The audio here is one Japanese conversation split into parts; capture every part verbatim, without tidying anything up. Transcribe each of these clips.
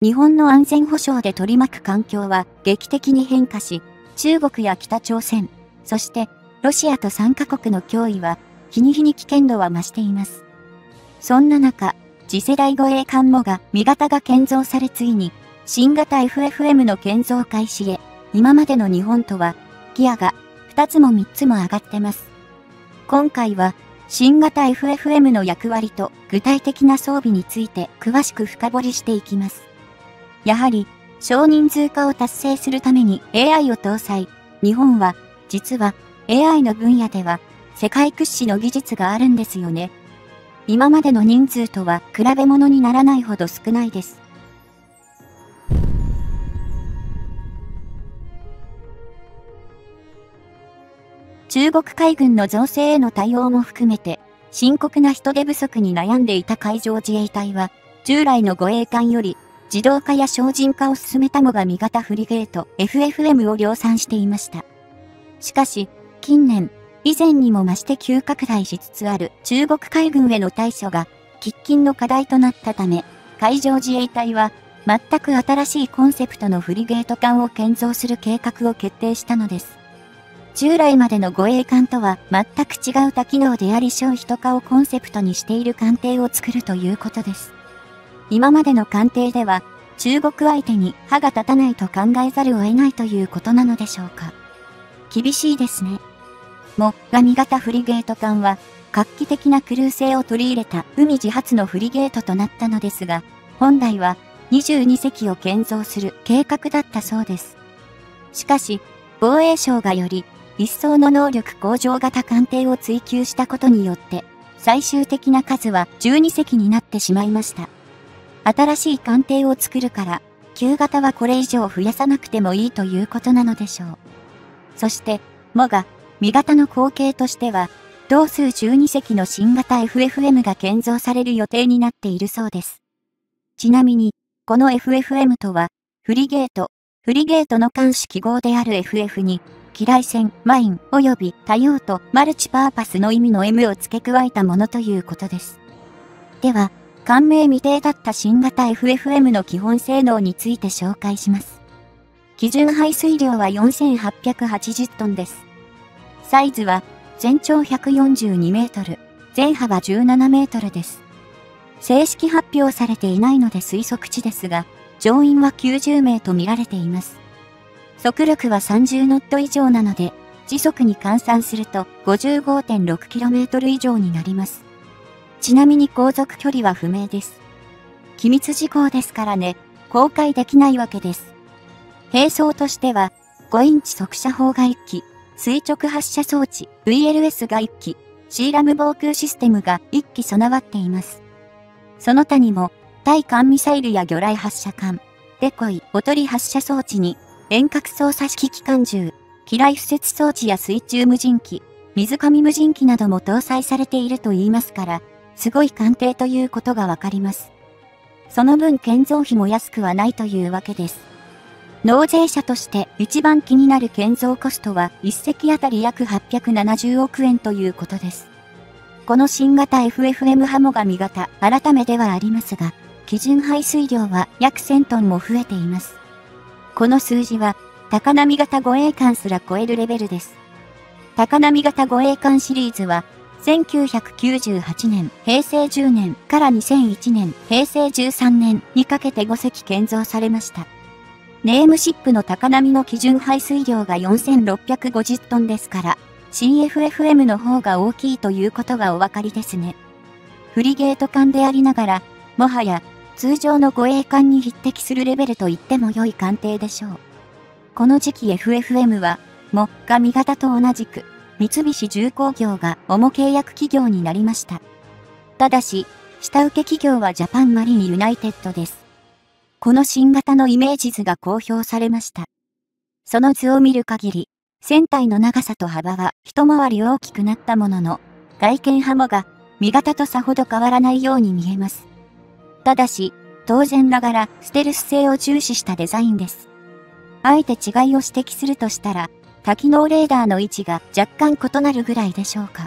日本の安全保障で取り巻く環境は劇的に変化し、中国や北朝鮮、そしてロシアとさんカ国の脅威は日に日に危険度は増しています。そんな中、次世代護衛艦モガミ型が建造されついに新型 エフエフエム の建造開始へ、今までの日本とはギアがふたつもみっつも上がってます。今回は新型 エフエフエム の役割と具体的な装備について詳しく深掘りしていきます。やはり少人数化を達成するために エーアイ を搭載。日本は実は エーアイ の分野では世界屈指の技術があるんですよね。今までの人数とは比べ物にならないほど少ないです。中国海軍の増勢への対応も含めて深刻な人手不足に悩んでいた海上自衛隊は従来の護衛艦より自動化や精進化を進めたモガミ型フリゲート エフエフエム を量産していました。しかし、近年、以前にも増して急拡大しつつある中国海軍への対処が喫緊の課題となったため、海上自衛隊は全く新しいコンセプトのフリゲート艦を建造する計画を決定したのです。従来までの護衛艦とは全く違う多機能であり小人化をコンセプトにしている艦艇を作るということです。今までの艦艇では中国相手に歯が立たないと考えざるを得ないということなのでしょうか。厳しいですね。モガミ型フリゲート艦は画期的なクルー性を取り入れた海自発のフリゲートとなったのですが、本来はにじゅうにせきを建造する計画だったそうです。しかし、防衛省がより一層の能力向上型艦艇を追求したことによって、最終的な数はじゅうにせきになってしまいました。新しい艦艇を作るから、旧型はこれ以上増やさなくてもいいということなのでしょう。そして、モガミ型の後継としては、同数じゅうにせきの新型 エフエフエム が建造される予定になっているそうです。ちなみに、この エフエフエム とは、フリゲート、フリゲートの艦種記号である エフエフ に、機雷戦、マイン、及び多用途、マルチパーパスの意味の エム を付け加えたものということです。では、艦名未定だった新型 エフエフエム の基本性能について紹介します。基準排水量はよんせんはっぴゃくはちじゅうトンです。サイズは全長ひゃくよんじゅうにメートル、全幅じゅうななメートルです。正式発表されていないので推測値ですが、乗員はきゅうじゅうめいと見られています。速力はさんじゅうノット以上なので、時速に換算すると ごじゅうごてんろくキロメートル 以上になります。ちなみに航続距離は不明です。機密事項ですからね、公開できないわけです。兵装としては、ごインチ速射砲がいっき、垂直発射装置 ブイエルエス がいっき、シーラム防空システムがいっき備わっています。その他にも、対艦ミサイルや魚雷発射管、デコイ、おとり発射装置に、遠隔操作式機関銃、機雷敷設装置や水中無人機、水上無人機なども搭載されていると言いますから、すごい艦艇ということがわかります。その分建造費も安くはないというわけです。納税者として一番気になる建造コストはいっせきあたり約はっぴゃくななじゅうおくえんということです。この新型 エフエフエム ハモガミ型、改めではありますが、基準排水量は約せんトンも増えています。この数字は、高波型護衛艦すら超えるレベルです。高波型護衛艦シリーズは、せんきゅうひゃくきゅうじゅうはちねん、へいせいじゅうねんからにせんいちねん、へいせいじゅうさんねんにかけてごせき建造されました。ネームシップの高波の基準排水量がよんせんろっぴゃくごじゅうトンですから、新 エフエフエム の方が大きいということがお分かりですね。フリゲート艦でありながら、もはや通常の護衛艦に匹敵するレベルと言っても良い艦艇でしょう。この時期 エフエフエム は、モガミ型と同じく、三菱重工業が主契約企業になりました。ただし、下請け企業はジャパンマリンユナイテッドです。この新型のイメージ図が公表されました。その図を見る限り、船体の長さと幅は一回り大きくなったものの、外見ハモがミ型とさほど変わらないように見えます。ただし、当然ながらステルス性を重視したデザインです。あえて違いを指摘するとしたら、多機能レーダーの位置が若干異なるぐらいでしょうか。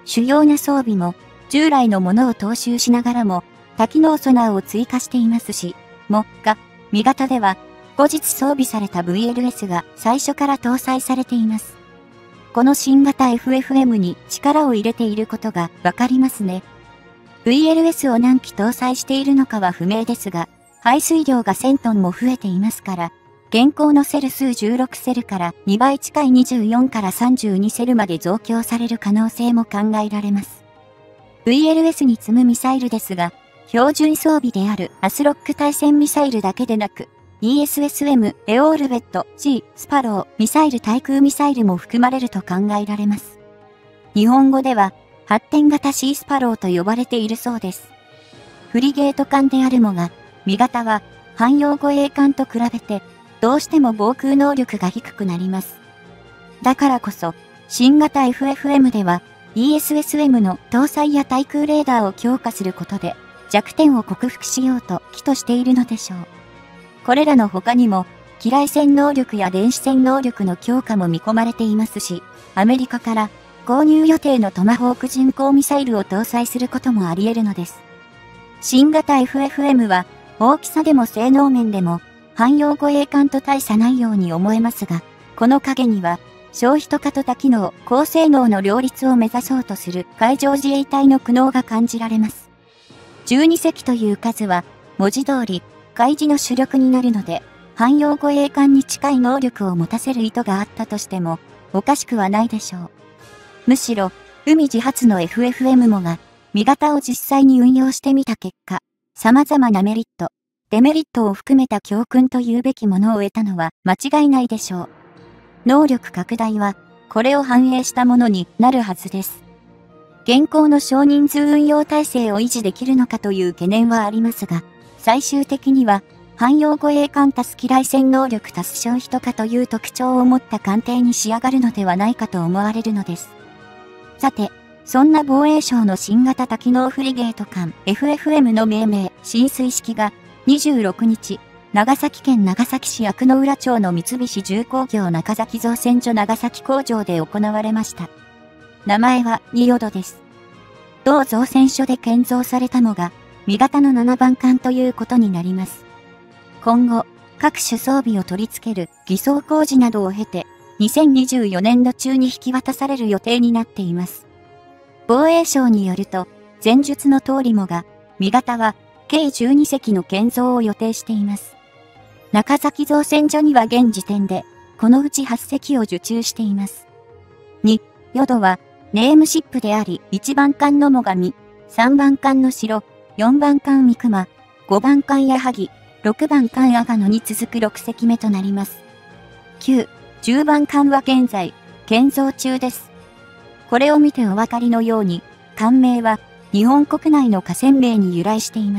主要な装備も従来のものを踏襲しながらも多機能ソナーを追加していますし、も、が、味方では後日装備された ブイエルエス が最初から搭載されています。この新型 エフエフエム に力を入れていることがわかりますね。ブイエルエス を何機搭載しているのかは不明ですが、排水量がせんトンも増えていますから、現行のセル数じゅうろくセルからにばい近いにじゅうよんからさんじゅうにセルまで増強される可能性も考えられます。ブイエルエス に積むミサイルですが、標準装備であるアスロック対戦ミサイルだけでなく、イーエスエスエム、エオールベット、G、スパロー、ミサイル対空ミサイルも含まれると考えられます。日本語では、発展型 C スパローと呼ばれているそうです。フリゲート艦であるもが、味方は、汎用護衛艦と比べて、どうしても防空能力が低くなります。だからこそ、新型 エフエフエム では、イーエスエスエム の搭載や対空レーダーを強化することで、弱点を克服しようと企図しているのでしょう。これらの他にも、機雷戦能力や電子戦能力の強化も見込まれていますし、アメリカから購入予定のトマホーク巡航ミサイルを搭載することもあり得るのです。新型 エフエフエム は、大きさでも性能面でも、汎用護衛艦と大差ないように思えますが、この陰には、消費と多と多機能、高性能の両立を目指そうとする海上自衛隊の苦悩が感じられます。じゅうに隻という数は、文字通り、海自の主力になるので、汎用護衛艦に近い能力を持たせる意図があったとしても、おかしくはないでしょう。むしろ、海自発の エフエフエム もが、味方を実際に運用してみた結果、様々なメリット、デメリットを含めた教訓というべきものを得たのは間違いないでしょう。能力拡大は、これを反映したものになるはずです。現行の少人数運用体制を維持できるのかという懸念はありますが、最終的には、汎用護衛艦足す機雷戦能力足す消費とかという特徴を持った艦艇に仕上がるのではないかと思われるのです。さて、そんな防衛省の新型多機能フリゲート艦 エフエフエム の命名、進水式がにじゅうろくにち、長崎県長崎市薬野浦町の三菱重工業中崎造船所長崎工場で行われました。名前は仁淀です。同造船所で建造されたのが、味方のななばん艦ということになります。今後、各種装備を取り付ける偽装工事などを経て、にせんにじゅうよねんど中に引き渡される予定になっています。防衛省によると、前述の通りもが、味方は計じゅうに隻の建造を予定しています。中崎造船所には現時点で、このうちはち隻を受注しています。に、淀は、ネームシップであり、いちばん艦の最上、さんばん艦の城、よんばん艦三熊、ごばん艦矢作、ろくばん艦阿賀野に続くろく隻目となります。きゅう、じゅうばん艦は現在、建造中です。これを見てお分かりのように、艦名は日本国内の河川名に由来しています。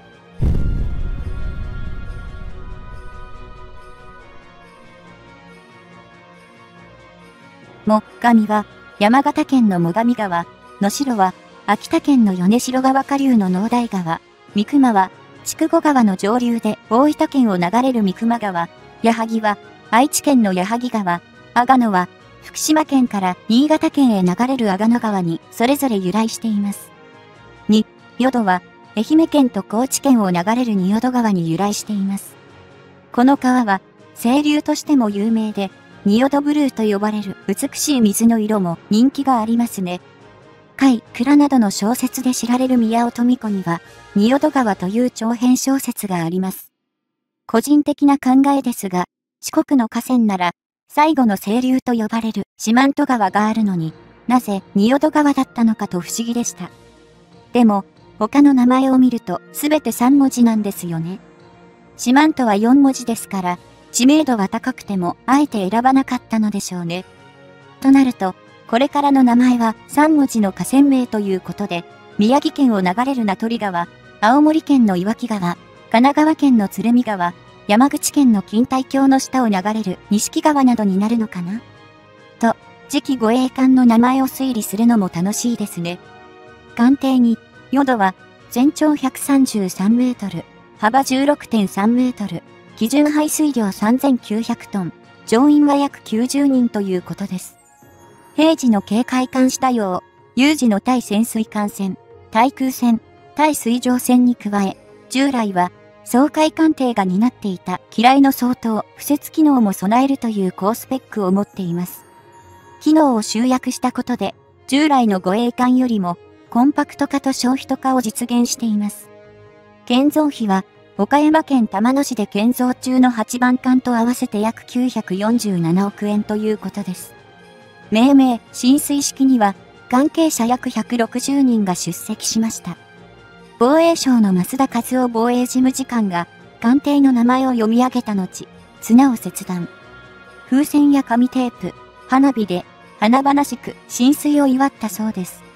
最上は山形県の最上川、能代は秋田県の米代川下流の農大川、三熊は筑後川の上流で大分県を流れる三熊川、矢作は愛知県の矢作川、阿賀野は福島県から新潟県へ流れる阿賀野川にそれぞれ由来しています。に、淀は愛媛県と高知県を流れる仁淀川に由来しています。この川は清流としても有名で、仁淀ブルーと呼ばれる美しい水の色も人気がありますね。海蔵などの小説で知られる宮尾富子には、仁淀川という長編小説があります。個人的な考えですが、四国の河川なら、最後の清流と呼ばれる四万十川があるのになぜ仁淀川だったのかと不思議でした。でも、他の名前を見るとすべてさんもじなんですよね。四万十はよんもじですから、知名度は高くてもあえて選ばなかったのでしょうね。となると、これからの名前はさんもじの河川名ということで、宮城県を流れる名取川、青森県の岩木川、神奈川県の鶴見川、山口県の錦帯橋の下を流れる錦川などになるのかなと、次期護衛艦の名前を推理するのも楽しいですね。艦艇に、淀は全長ひゃくさんじゅうさんメートル、幅 じゅうろくてんさんメートル、基準排水量さんぜんきゅうひゃくトン、乗員は約きゅうじゅうにんということです。平時の警戒監視対応、 有事の対潜水艦船、対空戦、対水上戦に加え、従来は、掃海艦艇が担っていた機雷の相当、敷設機能も備えるという高スペックを持っています。機能を集約したことで、従来の護衛艦よりも、コンパクト化と小人化を実現しています。建造費は、岡山県玉野市で建造中のはちばん艦と合わせて約きゅうひゃくよんじゅうななおくえんということです。命名、進水式には、関係者約ひゃくろくじゅうにんが出席しました。防衛省の増田和夫防衛事務次官が、艦艇の名前を読み上げた後、綱を切断。風船や紙テープ、花火で、華々しく進水を祝ったそうです。